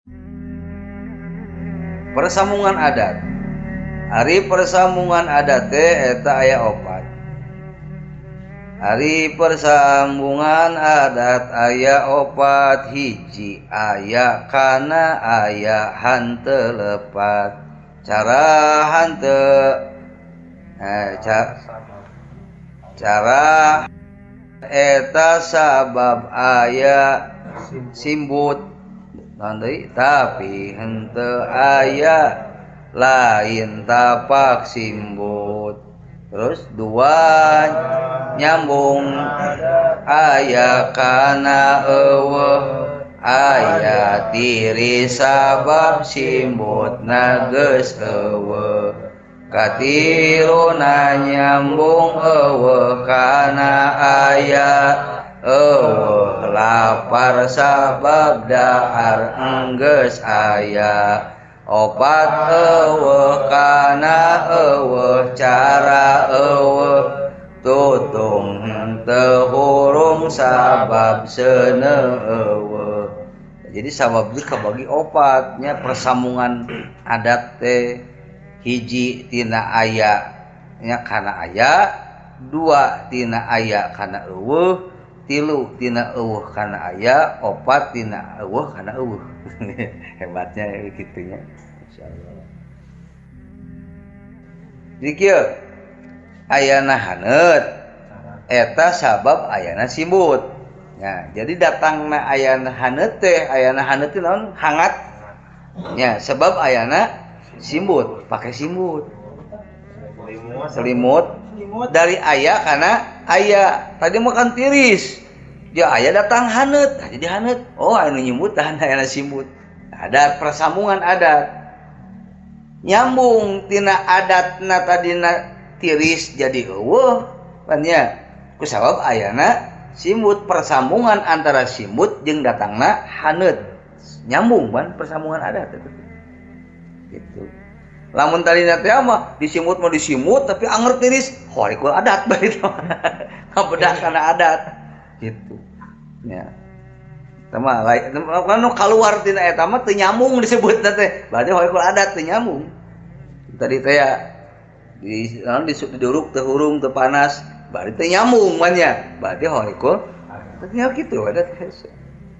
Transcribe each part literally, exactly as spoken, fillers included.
Persambungan adat. Ari persambungan adat teh eta aya opat. Ari persambungan adat aya opat. Hiji aya kana aya hanteu lepat. Cara hanteu eh, ca, cara eta sabab aya simbut nanti tapi henteu aya lain tapak simbut. Terus dua nyambung aya kana eueuh aya tiris sabab simbutna geus eueuh. Katiruna nyambung eueuh kana aya eueuh lapar sabab dahar enggeus aya. Opat eueuh kana eueuh cara eueuh tutung henteu hurung sabab seuneu eueuh. Jadi sabab itu kabagi opatnya persambungan adat teh. Hiji tina aya nya kana aya, dua tina aya kana eueuh, tilu tina eueuh kana aya, opat tina eueuh kana eueuh. Hebatnya gitunya. Insyaallah. Jadi kieu ayana haneut eta sabab ayana simbut. Ya, jadi datangna ayana haneut teh, ayana haneut teh naon? Hangat. Ya, sebab ayana simbut, pakai simbut. Selimut. Selimut dari aya kana aya. Tadi makan tiris. Dia aya datang haneut, nah, jadi haneut. Oh, anu nyimut tah ayana simbut. Ada persambungan adat. Nyambung tina adatna tadina tiris jadi eueuh pan nya. Ku sabab ayana simbut, persambungan antara simbut jeung datangna haneut. Nyambung pan persambungan adat itu. Gitu. Lamun tadina teh mah disimut mah disimut tapi anger tiris, horikul adat bae itu. Kabedah kana adat. Gitu. Ya. Tama lain anu kaluar tina eta mah teu nyambung disebutna teh. Berarti horikul adat teu nyambung. Tadi teh ya di naon diduruk teu hurung teu panas, berarti teu nyambung mah nya. Berarti horikul teu kitu adat hese.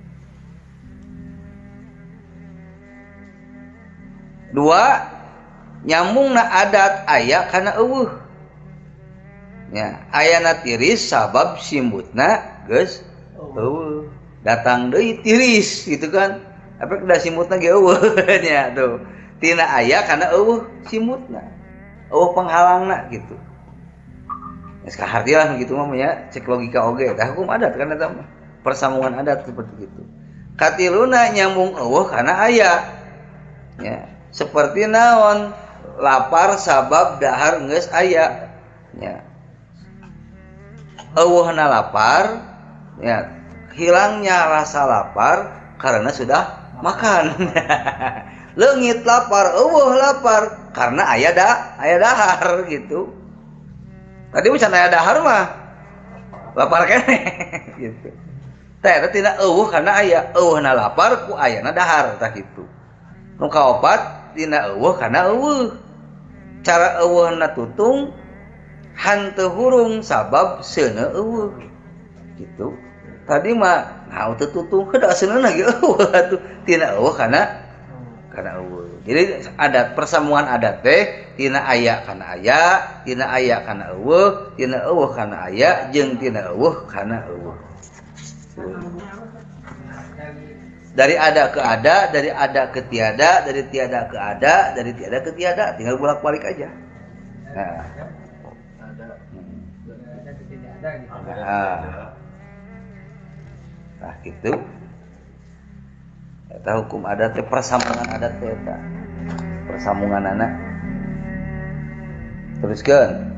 Dua nyambungna adat aya kana eueuh. Ya, ayana tiris sabab simbutna geus eueuh. Datang deui tiris gitu kan. Apa da simbutna ge eueuh nya tuh. Tina aya kana eueuh simbutna. Eueuh penghalangna gitu. Geus kaharti lah gitu mah nya cek logika oge tah hukum adat kan eta mah. Persambungan adat seperti itu. Katiluna nyambung eueuh kana aya. Ya. Seperti naon lapar sabab dahar geus aya ya. Eueuhna lapar ya, hilangnya rasa lapar karena sudah makan. Leungit lapar, eueuh lapar karena aya da aya dahar gitu. Tadi bisa aya dahar mah lapar kene gitu. Teh eta tina eueuh karena aya, eueuhna lapar ku ayana dahar tah kitu. Nu kaopat tina eueuh kana eueuh. Cara eueuhna tutung hanteu hurung sabab seuneu eueuh. Gitu. Tadi mah naon teu tutung heuda seuneuna ge eueuh atuh tina eueuh kana kana eueuh. Jadi adat persambungan adat teh tina aya kana aya, tina aya kana eueuh, tina eueuh kana aya jeung tina eueuh kana eueuh. Dari ada ke ada, dari ada ke tiada, dari tiada ke ada, dari tiada ke tiada, tinggal bolak-balik aja. Nah, nah, nah gitu. Eta hukum adat teh persambungan adat teh eta. Persambungan anak. Teruskeun.